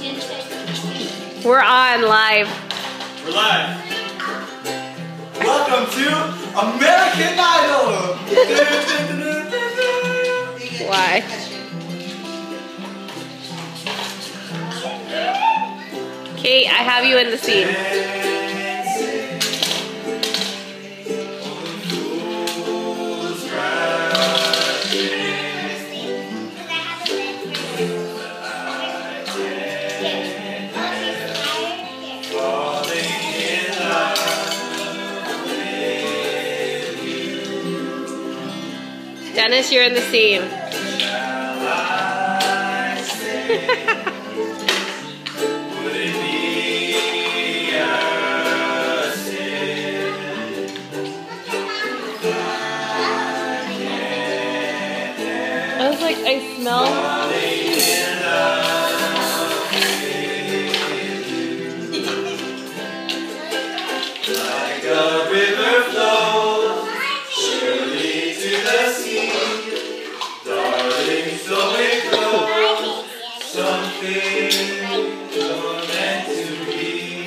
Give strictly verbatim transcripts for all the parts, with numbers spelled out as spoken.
We're on live. We're live. Welcome to American Idol. Why? Kate, I have you in the scene. Dennis, you're in the scene. I was like, I smell. Like a river flows surely to the sea, darling, so it goes. Something you're meant to be.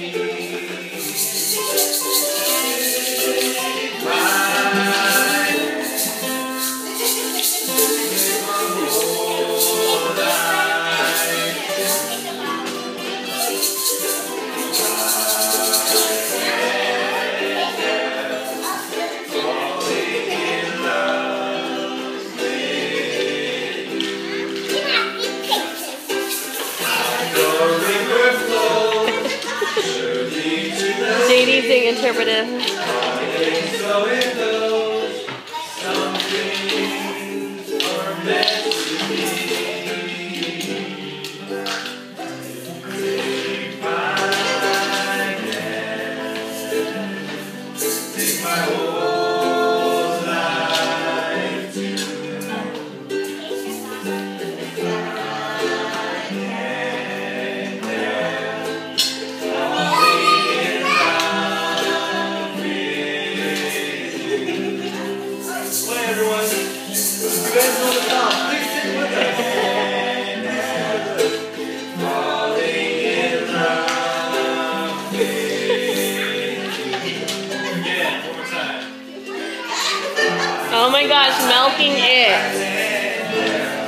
Take my hand, take my whole life. J D's being interpretive. So it goes. Some things are meant to be. Take my hand, take my whole life too. Everyone, you guys know the song. Please sing with us. Falling in love with you. Again, one more time. Oh my gosh, milking it.